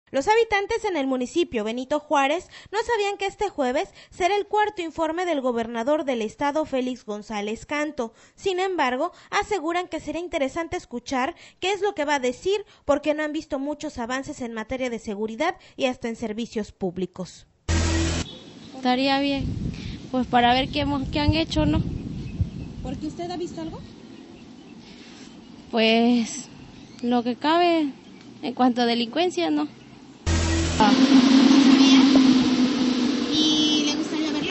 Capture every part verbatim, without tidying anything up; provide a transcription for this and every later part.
Los habitantes en el municipio Benito Juárez no sabían que este jueves será el cuarto informe del gobernador del estado, Félix González Canto. Sin embargo, aseguran que será interesante escuchar qué es lo que va a decir, porque no han visto muchos avances en materia de seguridad y hasta en servicios públicos. Estaría bien, pues para ver qué, hemos, qué han hecho, ¿no? ¿Porque usted ha visto algo? Pues lo que cabe en cuanto a delincuencia, ¿no? Ah. ¿Y le gustaría verlo?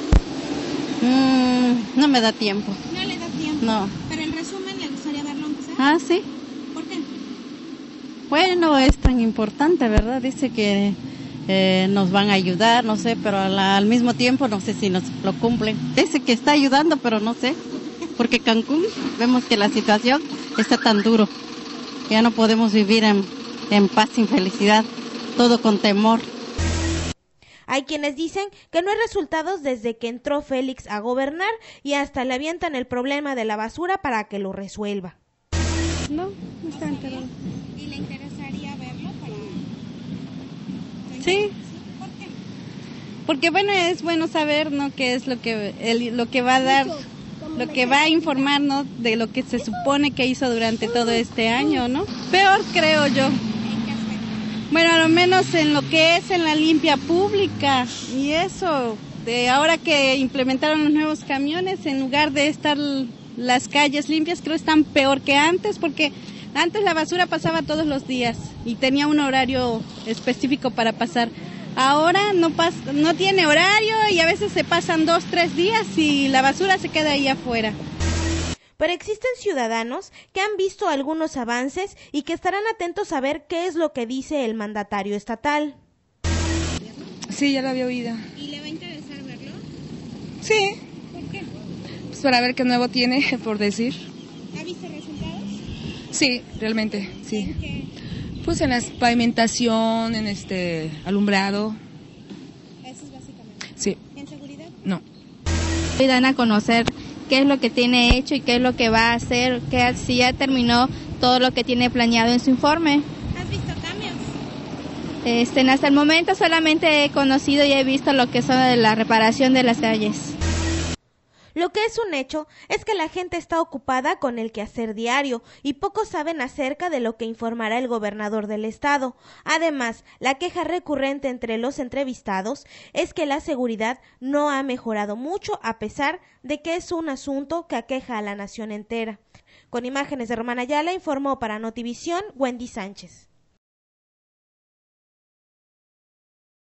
Mm, no me da tiempo. ¿No le da tiempo? No. Pero en resumen, ¿le gustaría verlo aunque sea? Ah, sí. ¿Por qué? Bueno, es tan importante, ¿verdad? Dice que eh, nos van a ayudar, no sé, pero al, al mismo tiempo no sé si nos lo cumplen. Dice que está ayudando, pero no sé. Porque Cancún, vemos que la situación está tan duro. Ya no podemos vivir en, en paz, sin felicidad. Todo con temor. Hay quienes dicen que no hay resultados desde que entró Félix a gobernar y hasta le avientan el problema de la basura para que lo resuelva. No, no está enterado. ¿Y le interesaría verlo para...? Sí. ¿Por qué? Porque bueno, es bueno saber, ¿no?, qué es lo que el, lo que va a dar, lo que va a informar, ¿no?, de lo que se supone que hizo durante todo este año, ¿no? Peor, creo yo. Bueno, a lo menos en lo que es en la limpia pública y eso, de ahora que implementaron los nuevos camiones, en lugar de estar las calles limpias, creo que están peor que antes, porque antes la basura pasaba todos los días y tenía un horario específico para pasar. Ahora no pasa, no tiene horario y a veces se pasan dos, tres días y la basura se queda ahí afuera. Pero existen ciudadanos que han visto algunos avances y que estarán atentos a ver qué es lo que dice el mandatario estatal. Sí, ya lo había oído. ¿Y le va a interesar verlo? Sí. ¿Por qué? Pues para ver qué nuevo tiene, por decir. ¿Ha visto resultados? Sí, realmente, sí. ¿En qué? Pues en la pavimentación, en este alumbrado. Eso es básicamente. Sí. ¿En seguridad? No. Y dan a conocer qué es lo que tiene hecho y qué es lo que va a hacer, que si ya terminó todo lo que tiene planeado en su informe. ¿Has visto cambios? Este, hasta el momento solamente he conocido y he visto lo que son de la reparación de las calles. Lo que es un hecho es que la gente está ocupada con el quehacer diario y pocos saben acerca de lo que informará el gobernador del estado. Además, la queja recurrente entre los entrevistados es que la seguridad no ha mejorado mucho, a pesar de que es un asunto que aqueja a la nación entera. Con imágenes de Román Ayala, informó para Notivisión Wendy Sánchez.